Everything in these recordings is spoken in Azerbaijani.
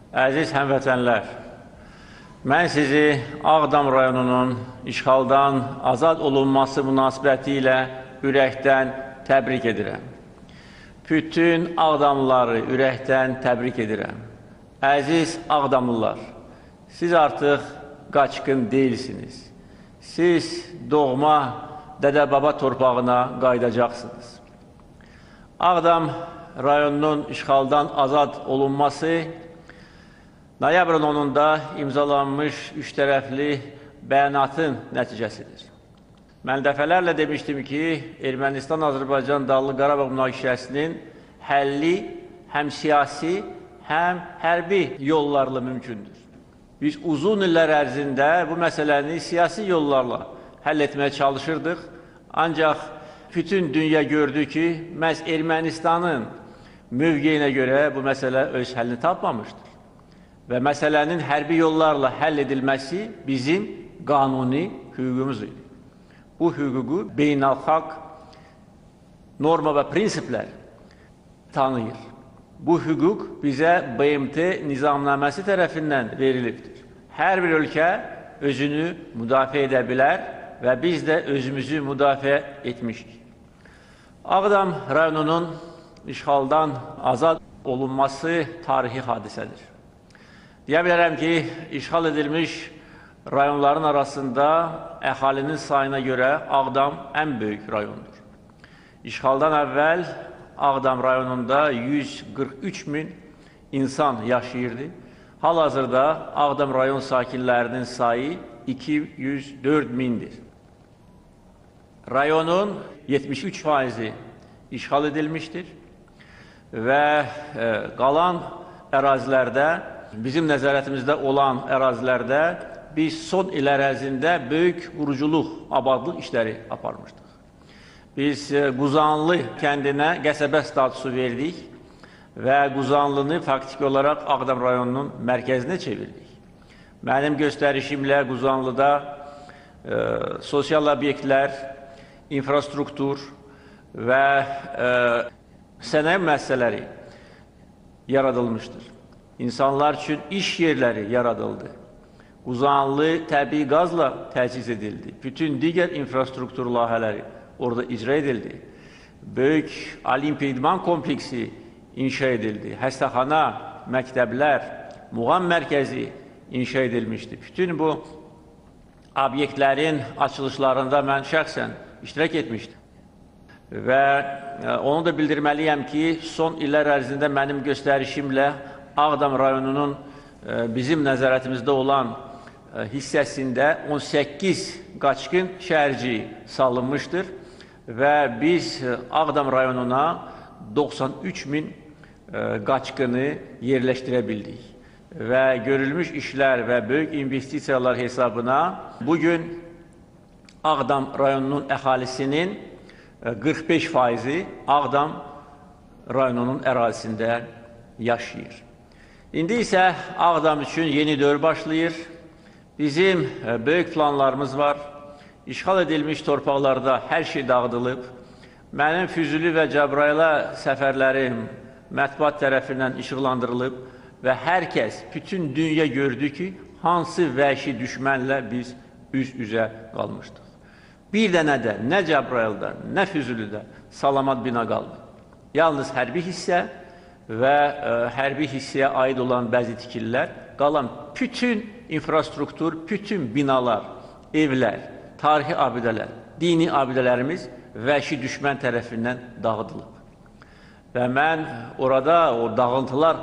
Əziz həmvətənlər, mən sizi Ağdam rayonunun işğaldan azad olunması münasibəti ilə ürəkdən təbrik edirəm. Bütün Ağdamlıları ürəkdən təbrik edirəm. Əziz Ağdamlılar, siz artıq qaçqın deyilsiniz. Siz doğma dədə-baba torpağına qayıdacaqsınız. Ağdam rayonunun işğaldan azad olunması noyabrın 10-da imzalanmış üç tərəfli bəyanatın nəticəsidir. Mən dəfələrlə demişdim ki, Ermənistan-Azərbaycan Dağlıq Qarabağ münaqişəsinin həlli həm siyasi, həm hərbi yollarla mümkündür. Biz uzun illər ərzində bu məsələni siyasi yollarla həll etməyə çalışırdıq. Ancaq bütün dünya gördü ki, məhz Ermənistanın mövqeyinə görə bu məsələ öz həllini tapmamışdır. Və məsələnin hərbi yollarla həll edilməsi bizim qanuni hüququmuz idi. Bu hüququ beynəlxalq norma və prinsiplər tanıyır. Bu hüquq bizə BMT nizamnaməsi tərəfindən verilibdir. Hər bir ölkə özünü müdafiə edə bilər və biz də özümüzü müdafiə etmişik. Ağdam rayonunun işğaldan azad olunması tarixi hadisədir. Deyə bilərəm ki, işğal edilmiş rayonların arasında əhalinin sayına görə Ağdam ən böyük rayondur. İşğaldan əvvəl Ağdam rayonunda 143 min insan yaşayırdı. Hal-hazırda Ağdam rayon sakinlərinin sayı 204 mindir. Rayonun 73% işğal edilmişdir və qalan ərazilərdə, bizim nəzarətimizdə olan ərazilərdə biz son il ərzində böyük quruculuq, abadlıq işləri aparmışdıq. Biz Quzanlı kəndinə qəsəbə statusu verdik və Quzanlını faktiki olaraq Ağdam rayonunun mərkəzinə çevirdik. Mənim göstərişimlə Quzanlıda sosial obyektlər, infrastruktur və sənaye müəssisələri yaradılmışdır. İnsanlar üçün iş yerləri yaradıldı. Quzanlı təbii qazla təchiz edildi. Bütün digər infrastruktur layihələri orada icra edildi. Böyük olimpiya idman kompleksi inşa edildi. Həstəxana, məktəblər, muğam mərkəzi inşa edilmişdi. Bütün bu obyektlərin açılışlarında mən şəxsən iştirak etmişdim. Və onu da bildirməliyəm ki, son illər ərzində mənim göstərişimlə Ağdam rayonunun bizim nəzarətimizdə olan hissəsində 18 qaçqın şəhərci salınmışdır və biz Ağdam rayonuna 93 min qaçqını yerləşdirə bildik. Və görülmüş işlər və böyük investisiyalar hesabına bugün Ağdam rayonunun əhalisinin 45%-i Ağdam rayonunun ərazisində yaşayır. İndi isə Ağdam üçün yeni dövr başlayır. Bizim böyük planlarımız var. İşğal edilmiş torpaqlarda hər şey dağıdılıb. Mənim Füzuli və Cəbrayıla səfərlərim mətbuat tərəfindən işıqlandırılıb və hər kəs, bütün dünya gördü ki, hansı vəhşi düşmənlə biz üz-üzə qalmışdıq. Bir dənə də nə Cəbrayılda, nə Füzulidə salamat bina qaldı. Yalnız hərbi hissə və hərbi hissəyə aid olan bəzi tikililər, qalan bütün infrastruktur, bütün binalar, evlər, tarixi abidələr, dini abidələrimiz vəhşi düşmən tərəfindən dağıdılıb. Və mən orada o dağıntılar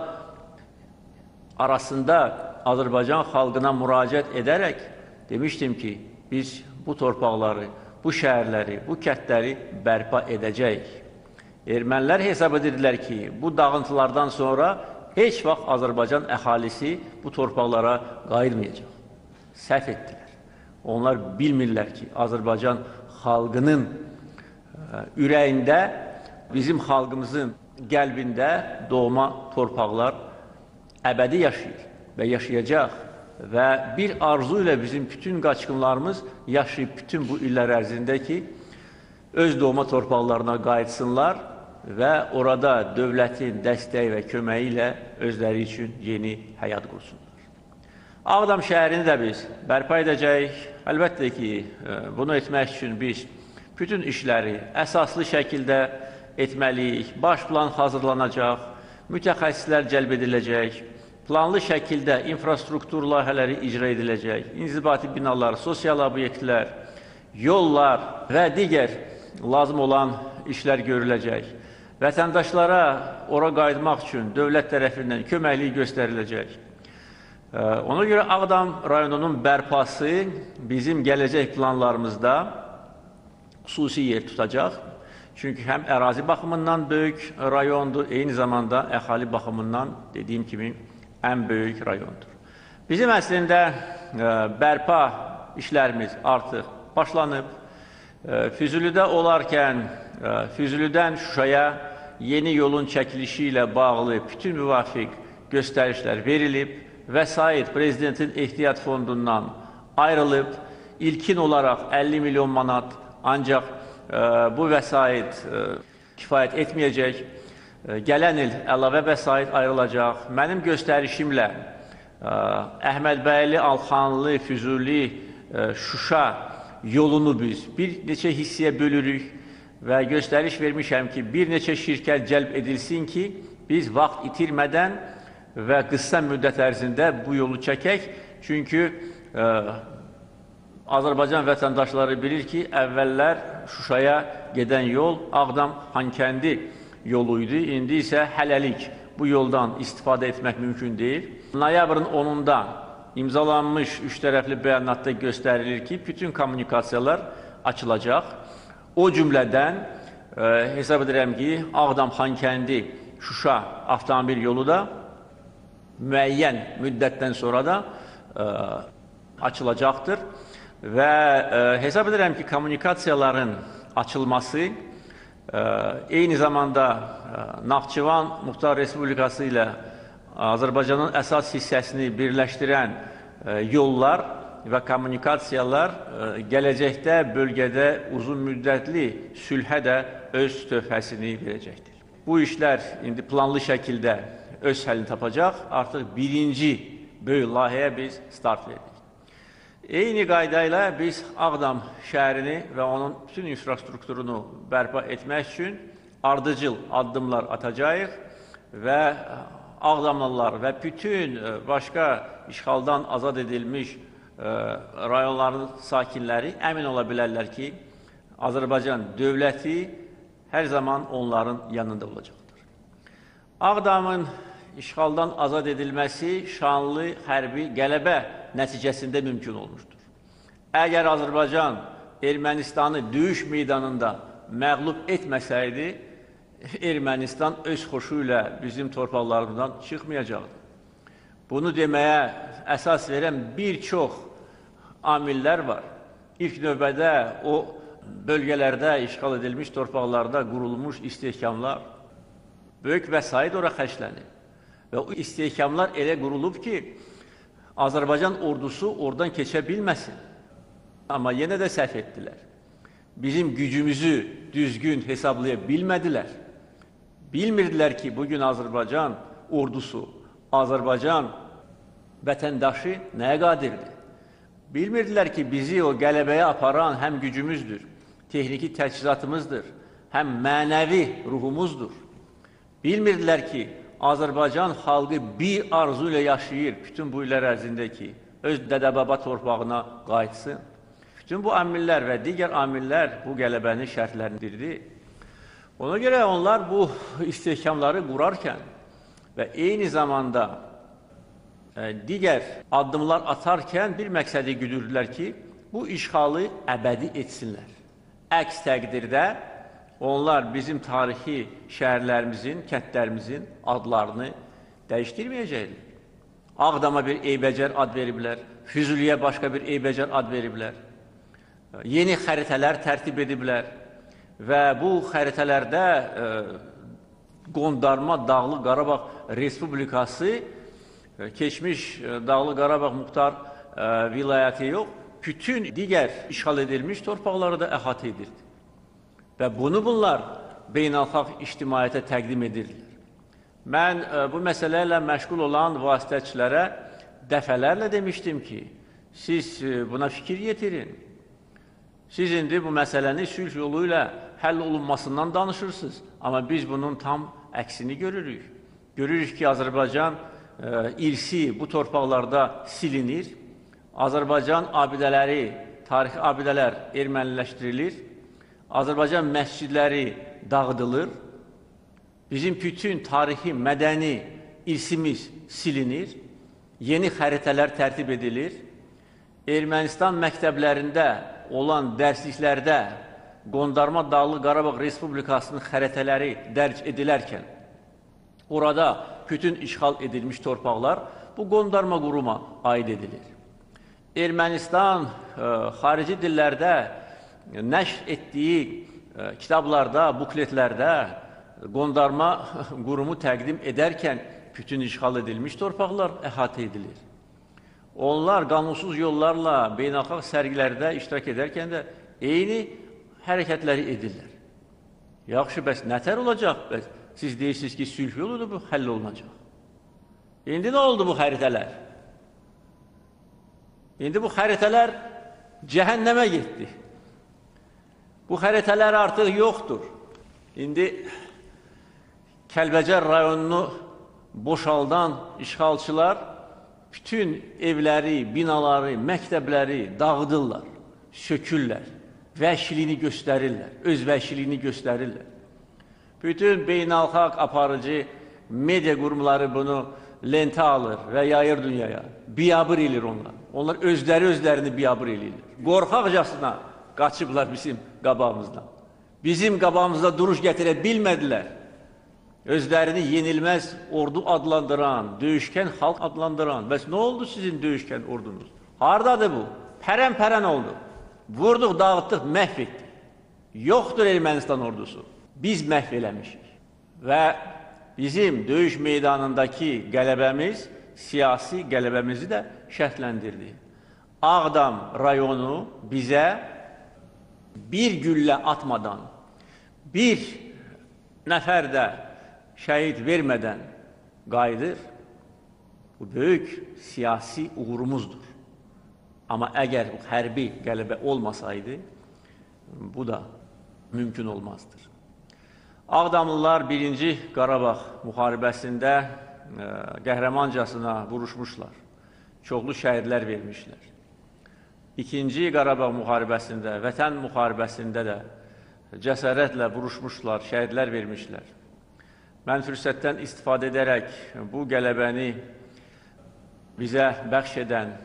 arasında Azərbaycan xalqına müraciət edərək demişdim ki, biz bu torpaqları, bu şəhərləri, bu kəndləri bərpa edəcəyik. Ermənilər hesab edirlər ki, bu dağıntılardan sonra heç vaxt Azərbaycan əhalisi bu torpaqlara qayıtmayacaq. Səhv etdilər. Onlar bilmirlər ki, Azərbaycan xalqının ürəyində, bizim xalqımızın qəlbində doğma torpaqlar əbədi yaşayır və yaşayacaq. Və bir arzu ilə bizim bütün qaçqınlarımız yaşayıb bütün bu illər ərzində ki, öz doğma torpaqlarına qayıtsınlar və orada dövlətin dəstəyi və köməyi ilə özləri üçün yeni həyat qursunlar. Ağdam şəhərini də biz bərpa edəcəyik. Əlbəttə ki, bunu etmək üçün biz bütün işləri əsaslı şəkildə etməliyik. Baş plan hazırlanacaq, mütəxəssislər cəlb ediləcək, planlı şəkildə infrastruktur layihələri icra ediləcək, inzibati binalar, sosial obyektlər, yollar və digər lazım olan işlər görüləcək. Vətəndaşlara ora qayıtmaq üçün dövlət tərəfindən köməklik göstəriləcək. Ona görə Ağdam rayonunun bərpası bizim gələcək planlarımızda xüsusi yer tutacaq. Çünki həm ərazi baxımından böyük rayondur, eyni zamanda əhali baxımından dediyim kimi ən böyük rayondur. Bizim əslində bərpa işlərimiz artıq başlanıb. Füzulidə olarkən Füzulidən Şuşaya yeni yolun çəkilişi ilə bağlı bütün müvafiq göstərişlər verilib. Vəsait Prezidentin ehtiyat fondundan ayrılıb. İlkin olaraq 50 milyon manat, ancaq bu vəsait kifayət etməyəcək. Gələn il əlavə vəsait ayrılacaq. Mənim göstərişimlə Əhmədbəyli, Alxanlı, Füzuli, Şuşa yolunu biz bir neçə hissəyə bölürük və göstəriş vermişəm ki, bir neçə şirkət cəlb edilsin ki, biz vaxt itirmədən və qısa müddət ərzində bu yolu çəkək. Çünki Azərbaycan vətəndaşları bilir ki, əvvəllər Şuşaya gedən yol Ağdam-Xankəndi yolu idi. İndi isə hələlik bu yoldan istifadə etmək mümkün deyil. Noyabrın 10-da imzalanmış üç tərəfli bəyanatda göstərilir ki, bütün kommunikasiyalar açılacaq. O cümlədən hesab edirəm ki, Ağdam-Xankəndi Şuşa avtomobil yolu da müəyyən müddətdən sonra da açılacaqdır. Və hesab edirəm ki, kommunikasiyaların açılması eyni zamanda Naxçıvan Muxtar Respublikası ilə Azərbaycanın əsas hissəsini birləşdirən yollar və kommunikasiyalar gələcəkdə bölgədə uzun müddətli sülhə də öz töhfəsini verəcəkdir. Bu işlər indi planlı şəkildə öz həlini tapacaq. Artıq birinci böyük layihəyə biz start verdik. Eyni qayda ilə biz Ağdam şəhərini və onun bütün infrastrukturunu bərpa etmək üçün ardıcıl addımlar atacağıq və Ağdamlılar və bütün başqa işğaldan azad edilmiş rayonların sakinləri əmin ola bilərlər ki, Azərbaycan dövləti hər zaman onların yanında olacaqdır. Ağdamın işğaldan azad edilməsi şanlı hərbi qələbə nəticəsində mümkün olmuşdur. Əgər Azərbaycan Ermənistanı döyüş meydanında məğlub etməsəydi, Ermənistan öz xoşu ilə bizim torpaqlarımızdan çıxmayacaqdı. Bunu deməyə əsas verən bir çox amillər var. İlk növbədə o bölgələrdə işğal edilmiş torpaqlarda qurulmuş istehkamlar, böyük vəsait ora xərclənir. Və o istehkamlar elə qurulub ki, Azərbaycan ordusu oradan keçə bilməsin. Amma yenə də səhv etdilər. Bizim gücümüzü düzgün hesablaya bilmədilər. Bilmirdilər ki, bugün Azərbaycan ordusu, Azərbaycan vətəndaşı nəyə qadirdir? Bilmirdilər ki, bizi o qələbəyə aparan həm gücümüzdür, texniki təchizatımızdır, həm mənəvi ruhumuzdur. Bilmirdilər ki, Azərbaycan xalqı bir arzu ilə yaşayır bütün bu illər ərzində ki, öz dədə-baba torpağına qayıtsın. Bütün bu amillər və digər amillər bu qələbənin şərtlərindirdi. Ona görə onlar bu istehkamları qurarkən və eyni zamanda digər addımlar atarkən bir məqsədi güdürdülər ki, bu işğalı əbədi etsinlər. Əks təqdirdə onlar bizim tarixi şəhərlərimizin, kəndlərimizin adlarını dəyişdirməyəcəklər. Ağdama bir eybəcər ad veriblər, Füzuliyə başqa bir eybəcər ad veriblər. Yeni xəritələr tərtib ediblər və bu xəritələrdə qondarma Dağlıq Qarabağ Respublikası keçmiş Dağlıq Qarabağ Muxtar vilayəti yox, bütün digər işğal edilmiş torpaqları da əhatə edirdi. Və bunu bunlar beynəlxalq ictimaiyyətə təqdim edirlər. Mən bu məsələlərlə məşğul olan vasitəçilərə dəfələrlə demişdim ki, siz buna fikir yetirin. Siz indi bu məsələni sülh yolu ilə həll olunmasından danışırsınız. Amma biz bunun tam əksini görürük. Görürük ki, Azərbaycan irsi bu torpaqlarda silinir. Azərbaycan abidələri, tarixi abidələr erməniləşdirilir. Azərbaycan məscidləri dağıdılır. Bizim bütün tarixi, mədəni irsimiz silinir. Yeni xəritələr tərtib edilir. Ermənistan məktəblərində olan dərsliklərdə Qondarma Dağlıq Qarabağ Respublikasının xəritələri dərc edilərkən orada bütün işğal edilmiş torpaqlar bu qondarma quruma aid edilir. Ermənistan xarici dillərdə nəşr etdiyi kitablarda, bukletlərdə qondarma qurumu təqdim edərkən bütün işğal edilmiş torpaqlar əhatə edilir. Onlar qanunsuz yollarla beynəlxalq sərgilərdə iştirak edərkən də eyni hərəkətləri edirlər. Yaxşı, bəs nətər olacaq? Bəs siz deyirsiniz ki, sülh yoludur, bu həll olunacaq. İndi nə oldu bu xəritələr? İndi bu xəritələr cəhənnəmə getdi. Bu xəritələr artıq yoxdur. İndi Kəlbəcər rayonunu boşaldan işğalçılar bütün evləri, binaları, məktəbləri dağıdırlar, sökürlər, vəhşiliyini göstərirlər, öz vəhşiliyini göstərirlər. Bütün beynəlxalq aparıcı media qurumları bunu lentə alır və yayır dünyaya. Biabır edir onlar. Onlar özlərini biabır edirlər. Qorxaqcasına qaçıblar bizim qabağımızdan. Bizim qabağımızda duruş gətirə bilmədilər. Özlərini yenilməz ordu adlandıran, döyüşkən xalq adlandıran. Bəs nə oldu sizin döyüşkən ordunuz? Haradadır bu? Pərən-pərən oldu. Vurduq, dağıtdıq, məhv etdik. Yoxdur Ermənistan ordusu. Biz məhv eləmişik. Və bizim döyüş meydanındakı qələbəmiz, siyasi qələbəmizi də şərtləndirdi. Ağdam rayonu bizə bir güllə atmadan, bir nəfər də şəhid vermədən qayıdır. Bu böyük siyasi uğurumuzdur. Amma əgər bu hərbi qələbə olmasaydı, bu da mümkün olmazdır. Ağdamlılar 1-ci Qarabağ müharibəsində qəhrəmancasına vuruşmuşlar. Çoxlu şəhidlər vermişlər. 2-ci Qarabağ müharibəsində, Vətən müharibəsində də cəsarətlə vuruşmuşlar, şəhidlər vermişlər. Mən fürsətdən istifadə edərək bu qələbəni bizə bəxş edən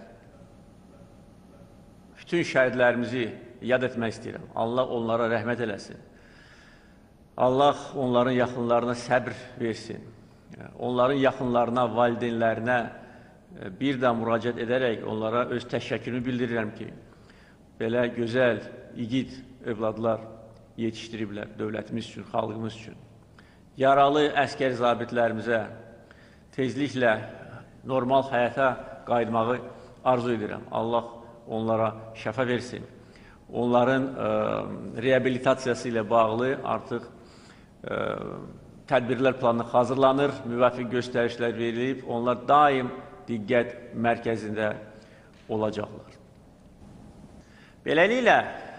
bütün şəhidlərimizi yad etmək istəyirəm. Allah onlara rəhmət eləsin. Allah onların yaxınlarına səbr versin. Onların yaxınlarına, valideynlərinə bir də müraciət edərək onlara öz təşəkkürümü bildirirəm ki, belə gözəl, igid övladlar yetişdiriblər dövlətimiz üçün, xalqımız üçün. Yaralı əskər zabitlərimizə tezliklə normal həyata qayıtmağı arzu edirəm. Allah onlara şəfa versin. Onların reabilitasiyası ilə bağlı artıq tədbirlər planı hazırlanır, müvafiq göstərişlər verilib, onlar daim diqqət mərkəzində olacaqlar. Beləliklə,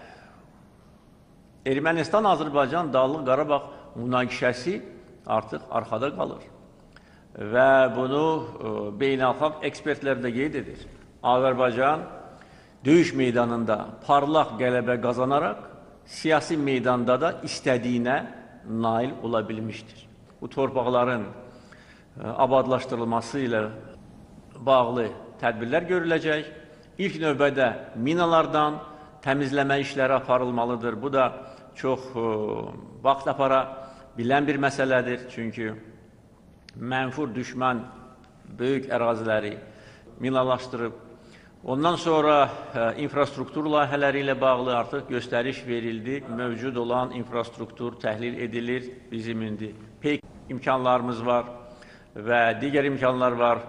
Ermənistan-Azərbaycan Dağlıq Qarabağ münaqişəsi artıq arxada qalır və bunu beynəlxalq ekspertlər də qeyd edir. Azərbaycan döyüş meydanında parlaq qələbə qazanaraq siyasi meydanda da istədiyinə nail ola bilmişdir. Bu torpaqların abadlaşdırılması ilə bağlı tədbirlər görüləcək. İlk növbədə minalardan təmizləmə işləri aparılmalıdır. Bu da çox vaxt apara bilən bir məsələdir. Çünki mənfur düşmən böyük əraziləri minalaşdırıb. Ondan sonra infrastruktur layihələri ilə bağlı artıq göstəriş verildi. Mövcud olan infrastruktur təhlil edilir. Bizim indi pek imkanlarımız var və digər imkanlar var.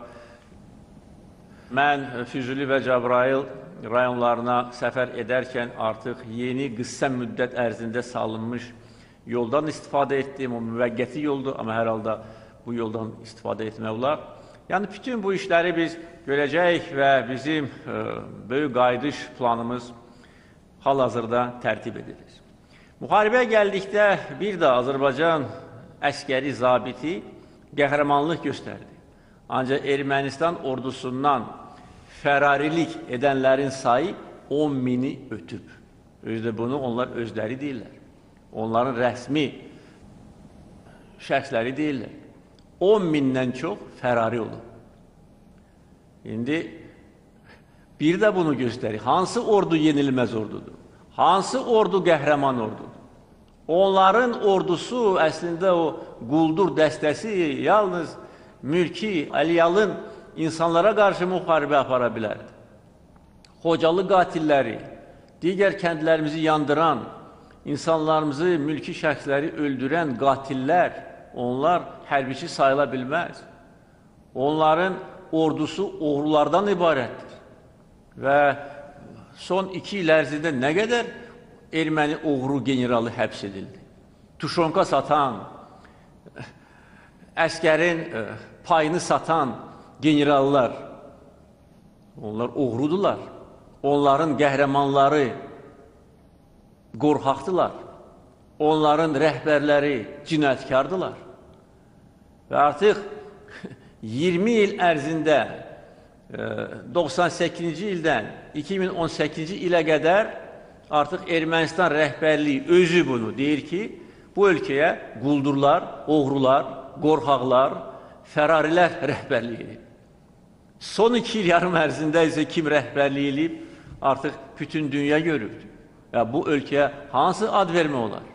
Mən Füzuli və Cəbrayıl rayonlarına səfər edərkən artıq yeni qısa müddət ərzində salınmış yoldan istifadə etdim, o müvəqqəti yoldur, amma hər halda bu yoldan istifadə etmək olar. Yəni, bütün bu işləri biz görəcəyik və bizim böyük qayıdış planımız hal-hazırda tərtib edilir. Müharibəyə gəldikdə bir də Azərbaycan əskəri zabiti qəhrəmanlıq göstərdi. Ancaq Ermənistan ordusundan fərarilik edənlərin sayı 10.000-i ötüb. Özdə bunu onlar özləri deyirlər. Onların rəsmi şəxsləri deyirlər. 10.000-dən çox fərari olub. İndi bir də bunu göstərir. Hansı ordu yenilməz ordudur? Hansı ordu qəhrəman ordudur? Onların ordusu əslində o quldur dəstəsi yalnız mülki, əliyalın insanlara qarşı müharibə apara bilərdi. Xocalı qatilləri, digər kəndlərimizi yandıran, insanlarımızı, mülki şəxsləri öldürən qatillər, onlar hərbiçi sayıla bilməz. Onların ordusu oğrulardan ibarətdir. Və son 2 il ərzində nə qədər erməni oğru generalı həbs edildi. Tuşonka satan, əskərin payını satan generallar, onlar oğrudular. Onların qəhrəmanları qorxaqdılar. Onların rəhbərləri cinayətkardılar. Və artıq 20 il ərzində 98-ci ildən 2018-ci ilə qədər artıq Ermənistan rəhbərliyi özü bunu deyir ki, bu ölkəyə quldurlar, oğrular, qorxaqlar, fərarilər rəhbərlik edib. Son 2 il yarım ərzində isə kim rəhbərlik edib, artıq bütün dünya görürdü. Və bu ölkəyə hansı ad vermək olar?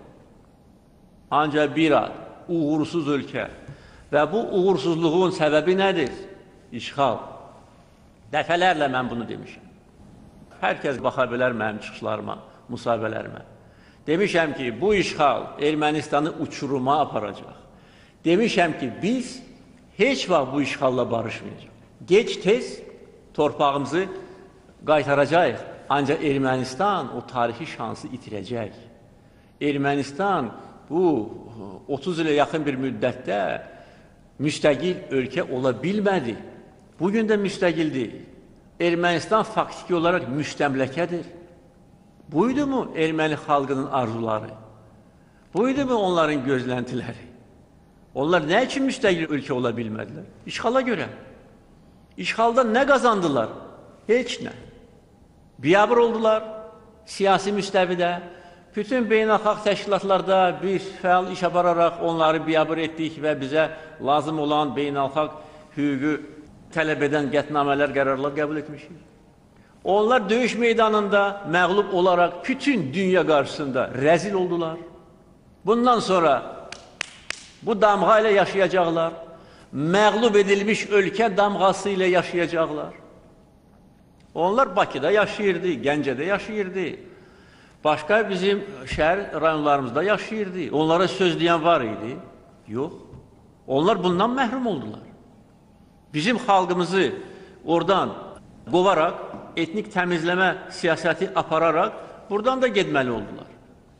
Ancaq bir ad, uğursuz ölkə. Və bu uğursuzluğun səbəbi nədir? İşğal. Dəfələrlə mən bunu demişəm. Hər kəs baxa bilər mənim çıxışlarıma, müsahibələrimə. Demişəm ki, bu işğal Ermənistanı uçuruma aparacaq. Demişəm ki, biz heç vaxt bu işğalla barışmayacaq. Gec-tez torpağımızı qaytaracaq. Ancaq Ermənistan o tarixi şansı itirəcək. Ermənistan bu 30 ilə yaxın bir müddətdə müstəqil ölkə ola bilmədi. Bugün də müstəqildir. Ermənistan faktiki olaraq müstəmləkədir. Buydu mu erməni xalqının arzuları? Buydu mu onların gözləntiləri? Onlar nə üçün müstəqil ölkə ola bilmədilər? İşğala görə. İşğalda nə qazandılar? Heç nə. Biabır oldular, siyasi müstəvidə, bütün beynəlxalq təşkilatlarda biz fəal iş apararaq onları biabır etdik və bizə lazım olan beynəlxalq hüququ tələb edən qətnamələr, qərarlar qəbul etmişik. Onlar döyüş meydanında məğlub olaraq bütün dünya qarşısında rəzil oldular. Bundan sonra bu damğa ilə yaşayacaqlar, məğlub edilmiş ölkə damğası ilə yaşayacaqlar. Onlar Bakıda yaşayırdı, Gəncədə yaşayırdı, başqa bizim şəhər rayonlarımızda yaşayırdı. Onlara söz deyən var idi? Yox. Onlar bundan məhrum oldular. Bizim xalqımızı oradan qovaraq, etnik təmizləmə siyasəti apararaq buradan da getməli oldular.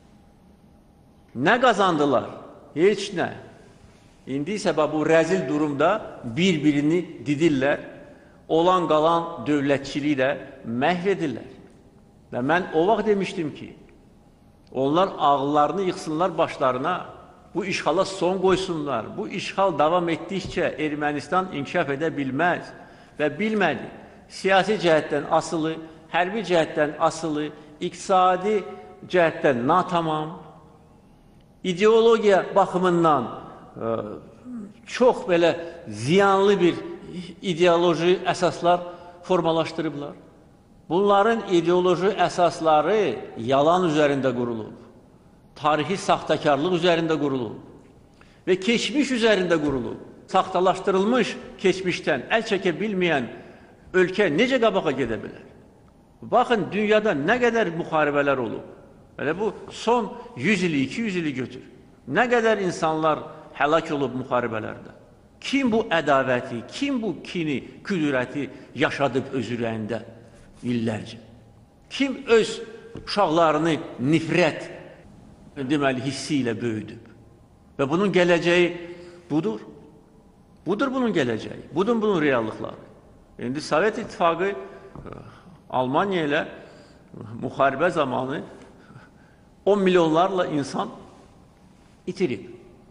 Nə qazandılar? Heç nə. İndi isə bu rəzil durumda bir-birini didirlər, olan qalan dövlətçiliyi də məhv edirlər. Və mən o vaxt demişdim ki, onlar ağıllarını yıxsınlar başlarına, bu işğala son qoysunlar. Bu işğal davam etdikcə Ermənistan inkişaf edə bilməz və bilmədi. Siyasi cəhətdən asılı, hərbi cəhətdən asılı, iqtisadi cəhətdən natamam, ideologiya baxımından çox belə ziyanlı bir ideoloji əsaslar formalaşdırıblar. Bunların ideoloji əsasları yalan üzərində qurulub, tarixi saxtakarlıq üzərində qurulub və keçmiş üzərində qurulub. Saxtalaşdırılmış keçmişdən əl çəkə bilməyən ölkə necə qabağa gedə bilər? Baxın, dünyada nə qədər müharibələr olub. Belə bu son 100 ili, 200 ili götür. Nə qədər insanlar həlak olub müharibələrdə. Kim bu ədavəti, kim bu kini, küdürəti yaşadıb öz ürəyində illərcə? Kim öz uşaqlarını nifrət deməli, hissi ilə böyüdüb. Və bunun gələcəyi budur. Budur bunun gələcəyi. Budur bunun reallıqları. İndi Sovet İttifaqı Almanya ilə müharibə zamanı 10 milyonlarla insan itirib.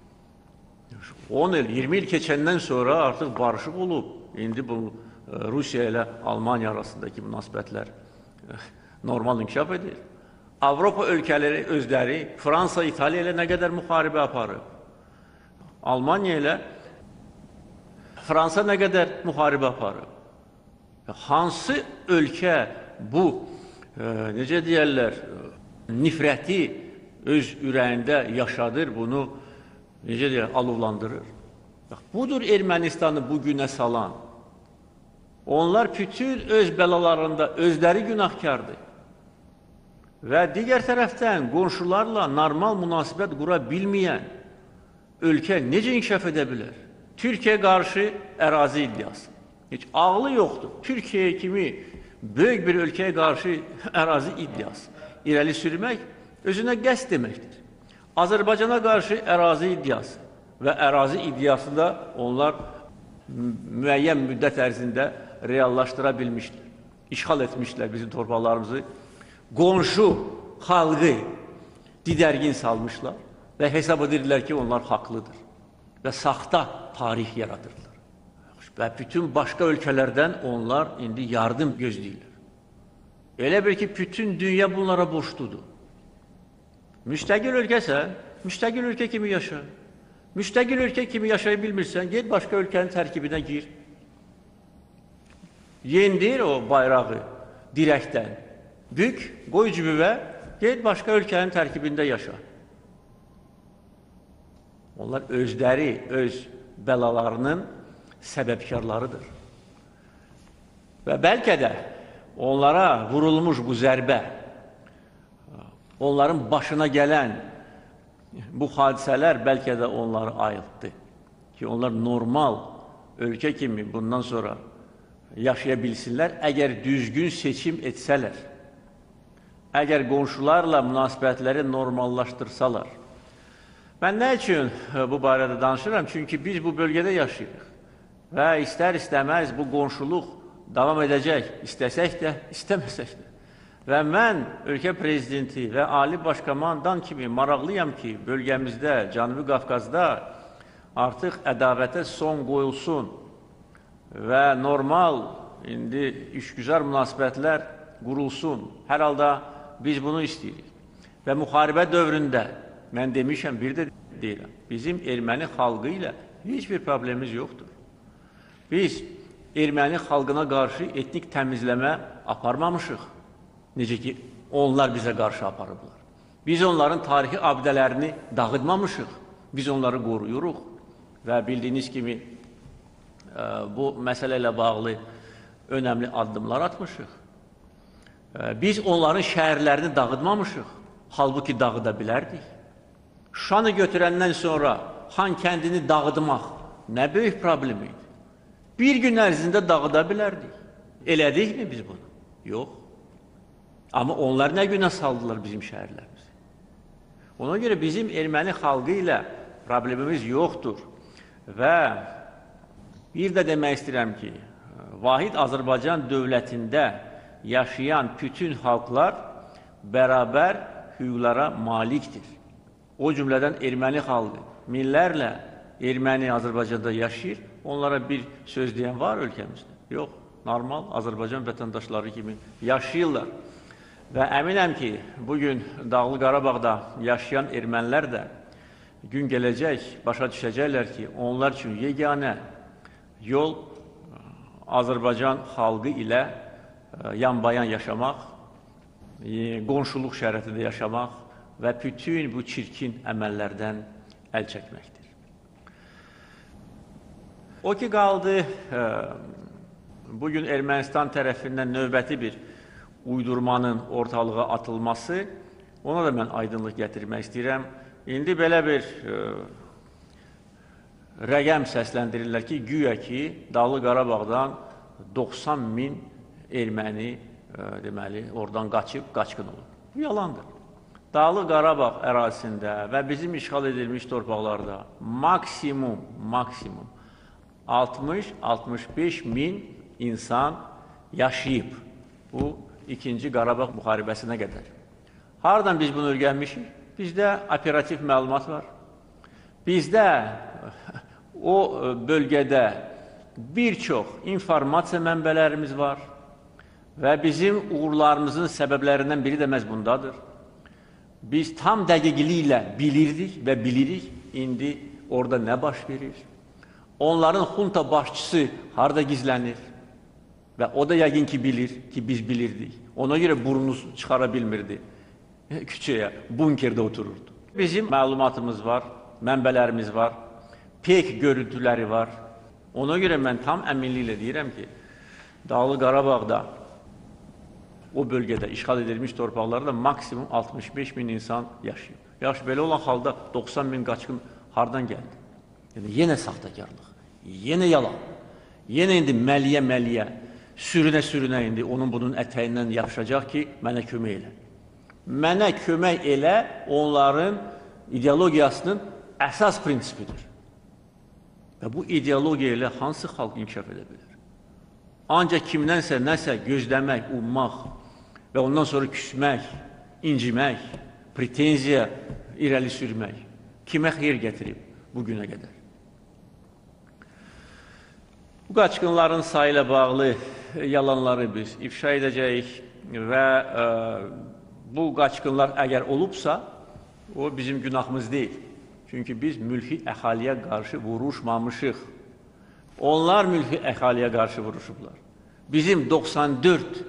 10 il, 20 il keçəndən sonra artıq barışıq olub. İndi bu Rusiya ilə Almanya arasındakı münasibətlər normal inkişaf edir. Avropa ölkələri özləri, Fransa, İtaliya ilə nə qədər müharibə aparıb. Almanya ilə Fransa nə qədər müharibə aparıb. Hansı ölkə bu, necə deyərlər, nifrəti öz ürəyində yaşadır, bunu necə deyərlər, alovlandırır. Budur Ermənistanı bu günə salan. Onlar bütün öz bəlalarında özləri günahkardır. Və digər tərəfdən qonşularla normal münasibət qura bilməyən ölkə necə inkişaf edə bilər? Türkiyə qarşı ərazi iddiası. Heç ağlı yoxdur. Türkiyə kimi böyük bir ölkəyə qarşı ərazi iddiası. İrəli sürmək özünə qəsd deməkdir. Azərbaycana qarşı ərazi iddiası və ərazi iddiası da onlar müəyyən müddət ərzində reallaşdıra bilmişdir. İşğal etmişlər bizim torpaqlarımızı. Qonşu xalqı didərgin salmışlar və hesab edirlər ki, onlar haqlıdır və saxta tarix yaradırlar. Və bütün başqa ölkələrdən onlar indi yardım gözləyirlər. Elə bir ki, bütün dünya bunlara borçludur. Müstəqil ölkəsən, müstəqil ölkə kimi yaşa. Müstəqil ölkə kimi yaşaya bilmirsən, ged başqa ölkənin tərkibinə gir. Yendir o bayrağı dirəkdən. Bük, qoy cübüvə, ged başqa ölkənin tərkibində yaşa. Onlar özləri, öz bəlalarının səbəbkarlarıdır. Və bəlkə də onlara vurulmuş bu zərbə, onların başına gələn bu hadisələr bəlkə də onları ayıltdı. Ki, onlar normal ölkə kimi bundan sonra yaşaya bilsinlər, əgər düzgün seçim etsələr, əgər qonşularla münasibətləri normallaşdırsalar. Mən nə üçün bu barədə danışıram? Çünki biz bu bölgədə yaşayırıq və istər-istəməz bu qonşuluq davam edəcək, istəsək də, istəməsək də. Və mən ölkə prezidenti və Ali Başkomandan kimi maraqlıyam ki, bölgəmizdə, Cənubi Qafqazda artıq ədavətə son qoyulsun və normal, indi işgüzar münasibətlər qurulsun. Hər halda biz bunu istəyirik. Və müharibə dövründə, mən demişəm, bir də deyirəm, bizim erməni xalqı ilə heç bir problemimiz yoxdur. Biz erməni xalqına qarşı etnik təmizləmə aparmamışıq. Necə ki, onlar bizə qarşı aparıblar. Biz onların tarixi abidələrini dağıtmamışıq. Biz onları qoruyuruq. Və bildiyiniz kimi, bu məsələ ilə bağlı önəmli addımlar atmışıq. Biz onların şəhərlərini dağıtmamışıq. Halbuki dağıda bilərdik. Şanı götürəndən sonra Han kəndini dağıtmaq nə böyük problem idi. Bir gün ərzində dağıda bilərdik. Elədikmi biz bunu? Yox. Amma onlar nə günə saldılar bizim şəhərlərimizi? Ona görə bizim erməni xalqı ilə problemimiz yoxdur. Və bir də demək istəyirəm ki, Vahid Azərbaycan dövlətində yaşayan bütün xalqlar bərabər hüquqlara malikdir. O cümlədən erməni xalqı minlərlə erməni Azərbaycanda yaşayır. Onlara bir söz deyən var ölkəmizdə? Yox, normal Azərbaycan vətəndaşları kimi yaşayırlar. Və əminəm ki, bugün Dağlı Qarabağda yaşayan ermənilər də gün gələcək, başa düşəcəklər ki, onlar üçün yeganə yol Azərbaycan xalqı ilə yanbayan yaşamaq, qonşuluq şəraitində yaşamaq və bütün bu çirkin əməllərdən əl çəkməkdir. O ki qaldı, bugün Ermənistan tərəfindən növbəti bir uydurmanın ortalığa atılması, ona da mən aydınlıq gətirmək istəyirəm. İndi belə bir rəqəm səsləndirirlər ki, güya ki, Dağlı Qarabağdan 90 min erməni deməli, oradan qaçıb, qaçqın olub. Bu yalandır. Dağlı Qarabağ ərazisində və bizim işğal edilmiş torpaqlarda maksimum 60-65 min insan yaşayıb. Bu, 2-ci Qarabağ müharibəsinə qədər. Hardan biz bunu öyrənmişik? Bizdə operativ məlumat var. Bizdə o bölgədə bir çox informasiya mənbələrimiz var və bizim uğurlarımızın səbəblərindən biri də məhz bundadır. Biz tam dəqiqliklə bilirdik və bilirik indi orada nə baş verir. Onların xunta başçısı harada gizlənir və o da yəqin ki bilir ki biz bilirdik. Ona görə burnunu çıxara bilmirdi küçəyə, bunkerdə otururdu. Bizim məlumatımız var, mənbələrimiz var, pek görüntüləri var. Ona görə mən tam əminliklə deyirəm ki, Dağlı Qarabağda, o bölgədə işğal edilmiş torpaqlarda maksimum 65 min insan yaşayıb. Yaxşı, belə olan halda 90 min qaçqın hardan gəldi? Yəni, yenə saxtakarlıq, yenə yalan, yenə indi məliyə, sürünə indi onun bunun ətəyindən yapışacaq ki, mənə kömək elə. Mənə kömək elə onların ideologiyasının əsas prinsipidir. Və bu ideologiya ilə hansı xalq inkişaf edə bilər? Ancaq kimdənsə nəsə gözləmək, ummaq və ondan sonra küsmək, incimək, pretenziya irəli sürmək kimə xeyir gətirib bugünə qədər? Bu qaçqınların sayı ilə bağlı yalanları biz ifşa edəcəyik və bu qaçqınlar əgər olubsa, o bizim günahımız deyil. Çünki biz mülki əhaliyə qarşı vuruşmamışıq. Onlar mülki əhaliyə qarşı vuruşublar. Bizim 94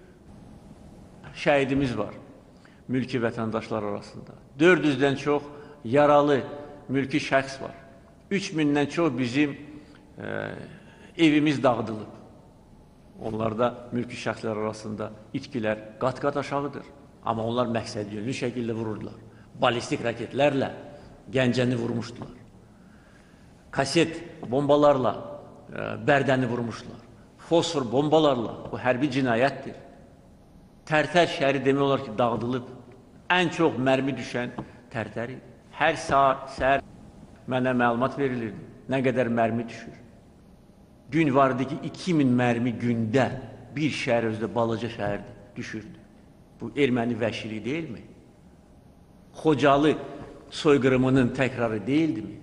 şəhidimiz var mülki vətəndaşlar arasında. 400-dən çox yaralı mülki şəxs var. 3000-dən çox bizim evimiz dağıdılıb. Onlarda mülki şəxslər arasında itkilər qat-qat aşağıdır. Amma onlar məqsəd yönlü şəkildə vururdular. Balistik raketlərlə Gəncəni vurmuşdular. Kaset bombalarla Bərdəni vurmuşdular. Fosfor bombalarla, bu hərbi cinayətdir. Tərtər şəhəri demək olar ki, dağıdılıb. Ən çox mərmi düşən Tərtər idi. Hər saat, səhər mənə məlumat verilirdi. Nə qədər mərmi düşür. Gün vardı ki, 2000 mərmi gündə bir şəhər özdə, balaca şəhərdə düşürdü. Bu erməni vəhşiliyi deyilmi? Xocalı soyqırımının təkrarı deyildimi?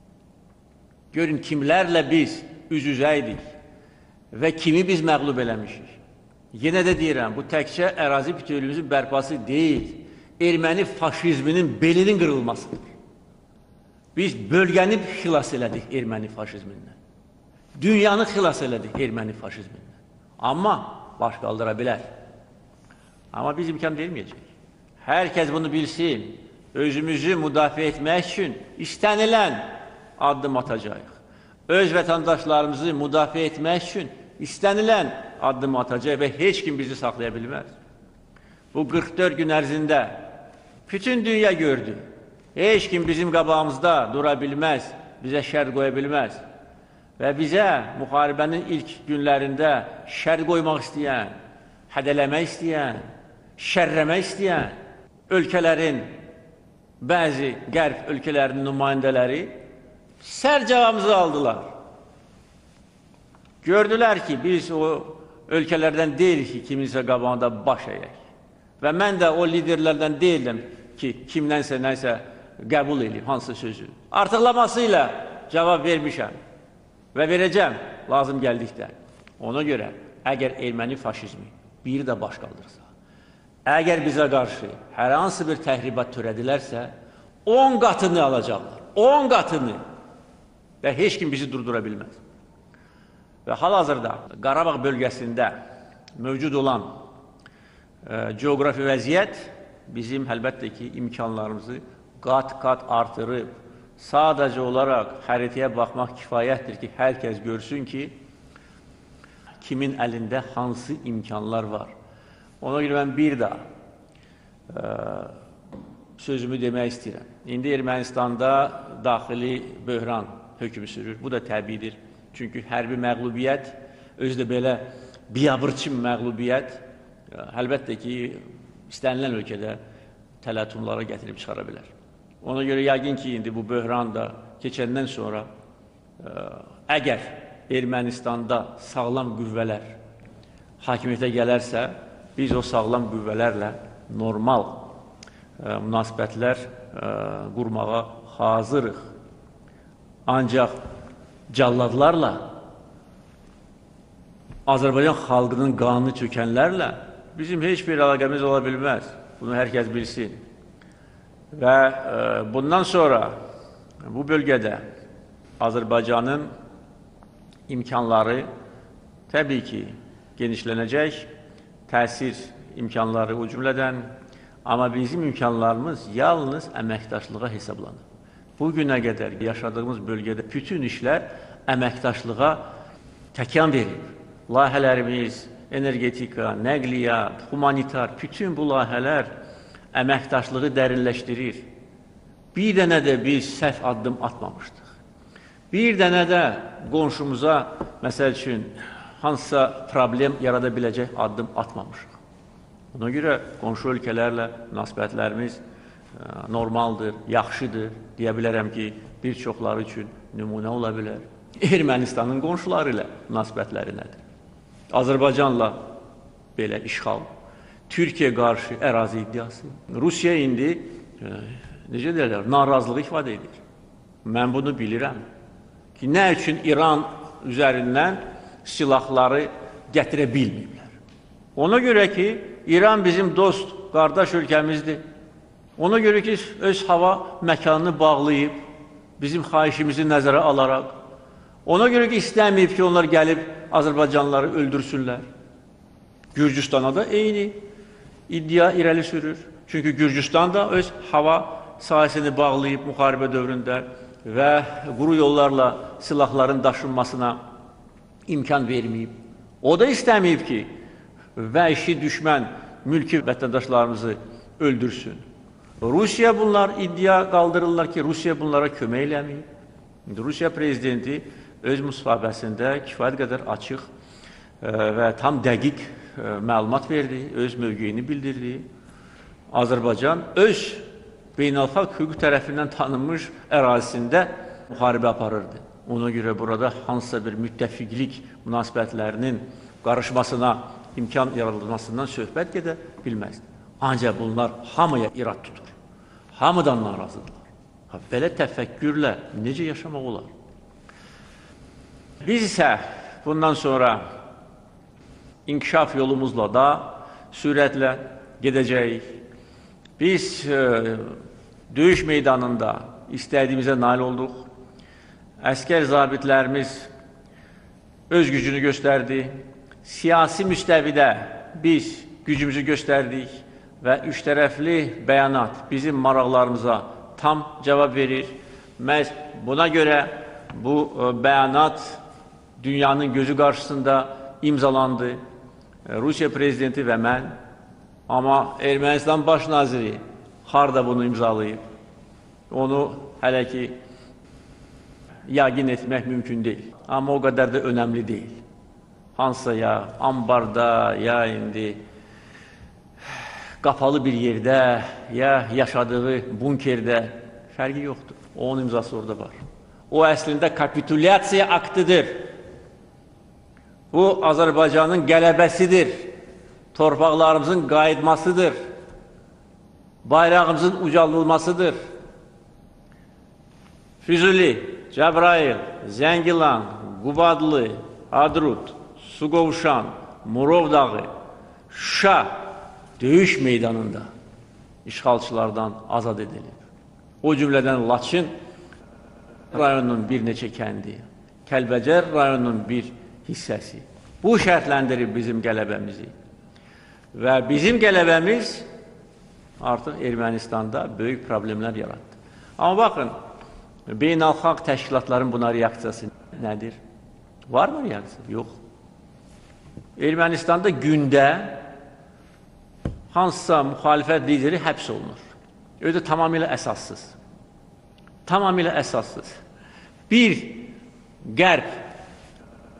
Görün, kimlərlə biz üz-üzəydik və kimi biz məğlub eləmişik. Yenə də deyirəm, bu təkcə ərazi bütövlüyümüzün bərpası deyil, erməni faşizminin belinin qırılmasıdır. Biz bölgəni xilas elədik erməni faşizmindən. Dünyanı xilas elədik erməni faşizmindən. Amma baş qaldıra bilər. Amma biz imkan verməyəcək. Hər kəs bunu bilsin, özümüzü müdafiə etmək üçün istənilən addım atacaq. Öz vətəndaşlarımızı müdafiə etmək üçün istənilən addım atacaq və heç kim bizi saxlaya bilməz. Bu 44 gün ərzində bütün dünya gördü. Heç kim bizim qabağımızda dura bilməz, bizə şər qoya bilməz. Və bizə müharibənin ilk günlərində şər qoymaq istəyən, hədələmək istəyən, şərrəmək istəyən ölkələrin, bəzi qərb ölkələrinin nümayəndələri sərt cavabımızı aldılar. Gördülər ki, biz o ölkələrdən deyilik ki, kiminsə qabağında baş əyək. Və mən də o liderlərdən deyildim ki, kimdənsə nəsə qəbul edeyim, hansı sözü. Artıqlamasıyla cavab vermişəm və verəcəm lazım gəldikdə. Ona görə, əgər erməni faşizmi biri də baş qaldırsa, əgər bizə qarşı hər hansı bir təhribat törədilərsə, 10 qatını alacaqlar, 10 qatını və heç kim bizi durdura bilməz. Və hal-hazırda Qarabağ bölgəsində mövcud olan coğrafi vəziyyət bizim əlbəttə ki, imkanlarımızı qat-qat artırıb. Sadəcə olaraq xəritəyə baxmaq kifayətdir ki, hər kəs görsün ki, kimin əlində hansı imkanlar var. Ona görə mən bir daha sözümü demək istəyirəm. İndi Ermənistanda daxili böhran hökmü sürür. Bu da təbiidir. Çünki hərbi məğlubiyyət, özü də belə biabırçı məğlubiyyət, əlbəttə ki, istənilən ölkədə tələtumlara gətirib çıxara bilər. Ona görə yəqin ki, indi bu böhran da keçəndən sonra əgər Ermənistanda sağlam qüvvələr hakimiyyətə gələrsə, biz o sağlam qüvvələrlə normal münasibətlər qurmağa hazırıq. Ancaq calladlarla, Azərbaycan xalqının qanını çökənlərlə bizim heç bir əlaqəmiz ola bilməz. Bunu hər kəs bilsin. Və bundan sonra bu bölgədə Azərbaycanın imkanları təbii ki, genişlənəcək, təsir imkanları o cümlədən, amma bizim imkanlarımız yalnız əməkdaşlığa hesablanır. Bugünə qədər yaşadığımız bölgədə bütün işlər əməkdaşlığa təkan verib. Layihələrimiz, energetika, nəqliyyat, humanitar, bütün bu layihələr əməkdaşlığı dərinləşdirir. Bir dənə də biz səhv addım atmamışdıq. Bir dənə də qonşumuza, məsəl üçün, hansısa problem yarada biləcək addım atmamışıq. Buna görə qonşu ölkələrlə münasibətlərimiz normaldır, yaxşıdır. Deyə bilərəm ki, bir çoxları üçün nümunə ola bilər. Ermənistanın qonşuları ilə münasibətləri nədir? Azərbaycanla belə işğal, Türkiyə qarşı ərazi iddiası. Rusiya indi, necə deyirlər, narazılıq ifadə edir. Mən bunu bilirəm ki, nə üçün İran üzərindən silahları gətirə bilməyiblər. Ona görə ki, İran bizim dost, qardaş ölkəmizdir. Ona görə ki, öz hava məkanını bağlayıb, bizim xahişimizi nəzərə alaraq, ona görə ki, istəməyib ki, onlar gəlib Azərbaycanlıları öldürsünlər. Gürcüstana da eyni iddia irəli sürür. Çünki Gürcüstan da öz hava sahəsini bağlayıb müharibə dövründə və quru yollarla silahların daşınmasına imkan verməyib. O da istəməyib ki, vəhşi düşmən mülki vətəndaşlarımızı öldürsün. Rusiya bunlar iddia qaldırırlar ki, Rusiya bunlara kömək eləməyib. Rusiya prezidenti öz müsahibəsində kifayət qədər açıq və tam dəqiq məlumat verdi, öz mövqeyini bildirdi. Azərbaycan öz beynəlxalq hüquq tərəfindən tanınmış ərazisində müharibə aparırdı. Ona görə burada hansısa bir müttəfiqlik münasibətlərinin qarışmasına, imkan yaradılmasından söhbət gedə bilməzdi. Ancaq bunlar hamıya irad tutur. Hamıdan narazıdırlar. Belə təfəkkürlə necə yaşamaq olar? Biz isə bundan sonra inkişaf yolumuzla da sürətlə gedəcəyik. Biz döyüş meydanında istədiyimizə nail olduq. Əskər zabitlərimiz öz gücünü göstərdi. Siyasi müstəvidə biz gücümüzü göstərdik və üçtərəfli bəyanat bizim maraqlarımıza tam cavab verir. Məhz buna görə bu bəyanat dünyanın gözü qarşısında imzalandı. Rusiya prezidenti və mən, amma Ermənistan baş naziri harda bunu imzalayıb? Onu hələ ki yəqin etmək mümkün deyil. Amma o qədər də önəmli deyil. Hansısa ya ambarda, ya indi qapalı bir yerdə, ya yaşadığı bunkerdə fərqi yoxdur. Onun imzası orada var. O əslində kapitulyasiya aktıdır. Bu, Azərbaycanın qələbəsidir. Torpaqlarımızın qayıtmasıdır. Bayrağımızın ucaldılmasıdır. Füzuli, Cəbrayıl, Zəngilan, Qubadlı, Hadrut, Suqovuşan, Murov dağı, Şuşa döyüş meydanında işğalçılardan azad edilir. O cümlədən Laçın rayonunun bir neçə kəndi, Kəlbəcər rayonunun bir hissəsi. Bu şərtləndirir bizim qələbəmizi. Və bizim qələbəmiz artıq Ermənistanda böyük problemlər yarattı. Amma baxın, beynəlxalq təşkilatların buna reaksiyası nədir? Var mı reaksiya? Yox. Ermənistanda gündə hansısa müxalifət lideri həbs olunur. Öyle tamamilə əsassız. Tamamilə əsassız. Bir qərb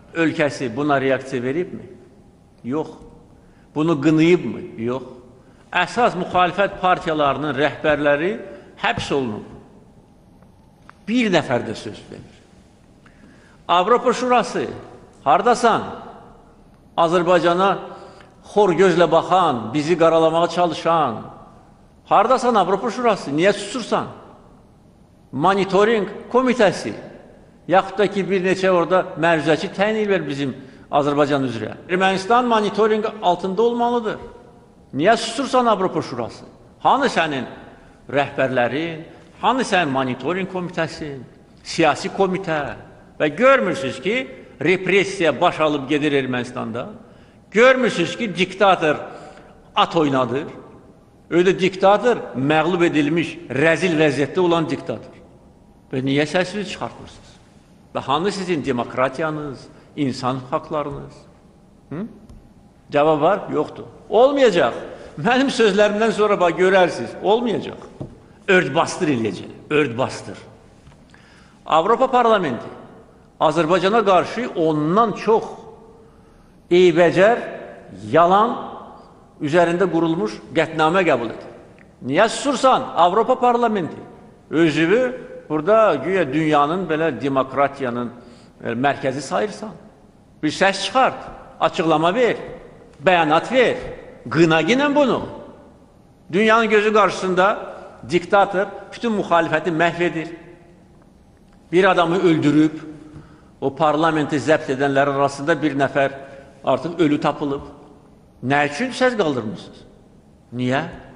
ölkəsi buna reaksiya veribmi? Yox. Bunu qınıyıbmı? Yox. əsas müxalifət partiyalarının rəhbərləri həbs olunub. Bir nəfər də söz demir. Avropa Şurası, hardasan? Azərbaycana xor gözlə baxan, bizi qaralamağa çalışan, hardasan Avropa Şurası? Niyə susursan? Monitoring komitəsi, yaxud da ki, bir neçə orada məruzəçi təyin edir bizim Azərbaycan üzrə. Ermənistan monitoring altında olmalıdır. Niyə susursan Avropa Şurası? Hanı sənin rəhbərlərin, hanı sənin monitoring komitəsin, siyasi komitə? Və görmürsünüz ki, repressiya baş alıb gedir Ermənistanda. Görmürsünüz ki, diktator at oynadır. Öyle diktator məğlub edilmiş, rəzil vəziyyətdə olan diktator. Və niyə səsini çıxartmırsınız? Və hanı sizin demokratiyanız, insan haqlarınız? Cavab var, yoxdur. Olmayacaq. Mənim sözlərimdən sonra bax, görərsiniz, olmayacaq. Ördbastır eləyəcək, ördbastır. Avropa Parlamenti Azərbaycana qarşı ondan çox eybəcər, yalan üzərində qurulmuş qətnamə qəbul edir. Niyə susursan? Avropa Parlamenti özünü burada güya dünyanın belə demokratiyanın mərkəzi sayırsan. Bir səs çıxart, açıqlama ver, bəyanat ver, qına ginən bunu. Dünyanın gözü qarşısında diktator bütün müxalifəti məhv edir. Bir adamı öldürüb, o parlamenti zəbt edənlər arasında bir nəfər artıq ölü tapılıb. Nə üçün səs qaldırmışsınız? Niyə?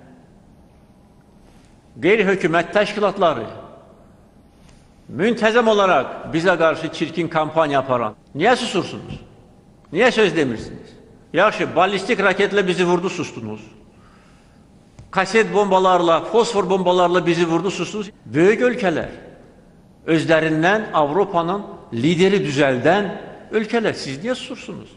Qeyri-hökumət təşkilatları müntəzəm olaraq bizə qarşı çirkin kampaniya aparan. Niyə susursunuz? Niyə söz demirsiniz? Yaxşı, ballistik raketlə bizi vurdu, sustunuz. Kaset bombalarla, fosfor bombalarla bizi vurdu, sustunuz. Böyük ölkələr, özlərindən Avropanın lideri düzəldən ölkələr, siz niyə susursunuz?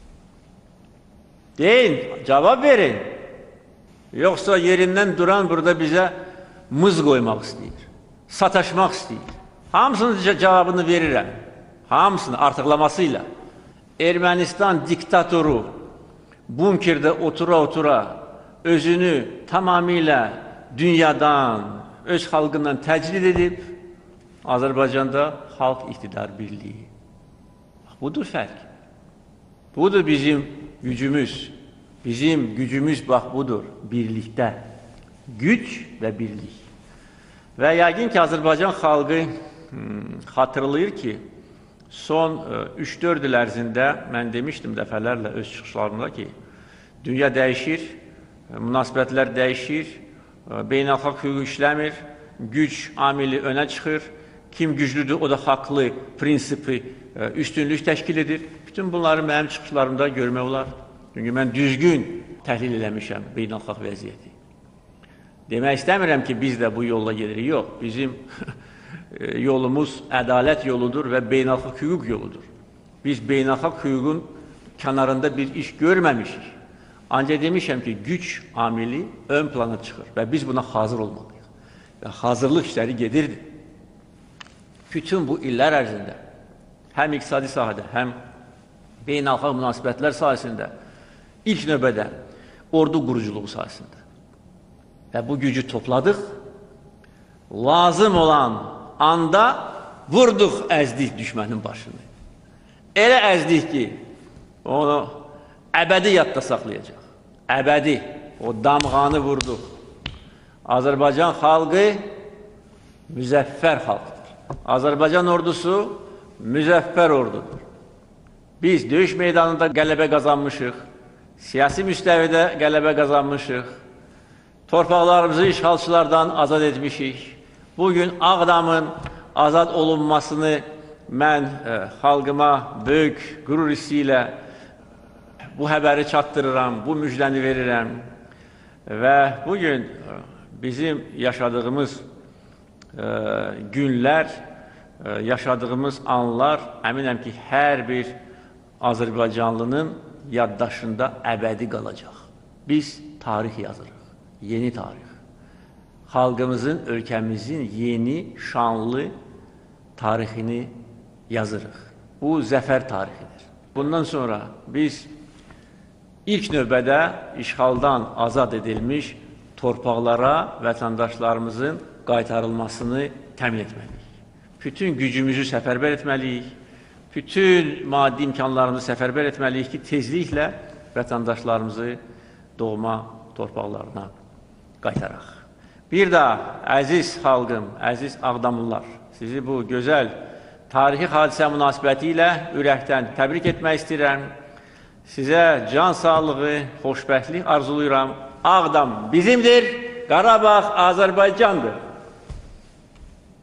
Deyin, cavab verin. Yoxsa yerindən duran burada bizə mız qoymaq istəyir, sataşmaq istəyir. Hamısının cavabını verirəm, hamısını artıqlamasıyla. Ermənistan diktatoru bunkerdə otura-otura özünü tamamilə dünyadan, öz xalqından təcrid edib, Azərbaycanda xalq iqtidar birliyi. Budur fərq. Budur bizim gücümüz. Bizim gücümüz bax budur, birlikdə. Güc və birlik. Və yəqin ki, Azərbaycan xalqı xatırlayır ki, son 3-4 il ərzində mən demişdim dəfələrlə öz çıxışlarımda ki, dünya dəyişir, münasibətlər dəyişir, beynəlxalq hüquq işləmir, güc amili önə çıxır, kim güclüdür, o da haqlı prinsipi üstünlük təşkil edir. Bütün bunları mənim çıxışlarımda görmək olar. Çünki mən düzgün təhlil eləmişəm beynəlxalq vəziyyəti. Demək istəmirəm ki, biz də bu yolla gedirik. Yox, bizim yolumuz ədalət yoludur və beynəlxalq hüquq yoludur. Biz beynəlxalq hüququn kənarında bir iş görməmişik. Ancaq demişəm ki, güc amili ön plana çıxır və biz buna hazır olmalıyıq. Və hazırlıq işləri gedirdi. Bütün bu illər ərzində həm iqtisadi sahədə, həm beynəlxalq münasibətlər sahəsində, ilk növbədə ordu quruculuğu sahəsində. Və bu gücü topladıq, lazım olan anda vurduq, əzdik düşmənin başını. Elə əzdik ki, onu əbədi yadda saxlayacaq. Əbədi, o damğanı vurduq. Azərbaycan xalqı müzəffər xalqdır. Azərbaycan ordusu müzəffər ordudur. Biz döyüş meydanında qələbə qazanmışıq, siyasi müstəvidə qələbə qazanmışıq, torpaqlarımızı işğalçılardan azad etmişik. Bugün Ağdamın azad olunmasını mən xalqıma böyük qürur hissi ilə bu həbəri çatdırıram, bu müjdəni verirəm. Və bugün bizim yaşadığımız günlər, yaşadığımız anlar əminəm ki, hər bir Azərbaycanlının yaddaşında əbədi qalacaq. Biz tarix yazırıq, yeni tarix. Xalqımızın, ölkəmizin yeni, şanlı tarixini yazırıq. Bu zəfər tarixidir. Bundan sonra biz ilk növbədə işğaldan azad edilmiş torpaqlara vətəndaşlarımızın qaytarılmasını təmin etməliyik. Bütün gücümüzü səfərbər etməliyik, bütün maddi imkanlarımızı səfərbər etməliyik ki, tezliklə vətəndaşlarımızı doğma torpaqlarına qaytaraq. Bir daha, əziz xalqım, əziz Ağdamlılar, sizi bu gözəl tarixi hadisə münasibəti ilə ürəkdən təbrik etmək istəyirəm. Sizə can sağlığı, xoşbəxtlik arzuluyuram. Ağdam bizimdir, Qarabağ Azərbaycandır.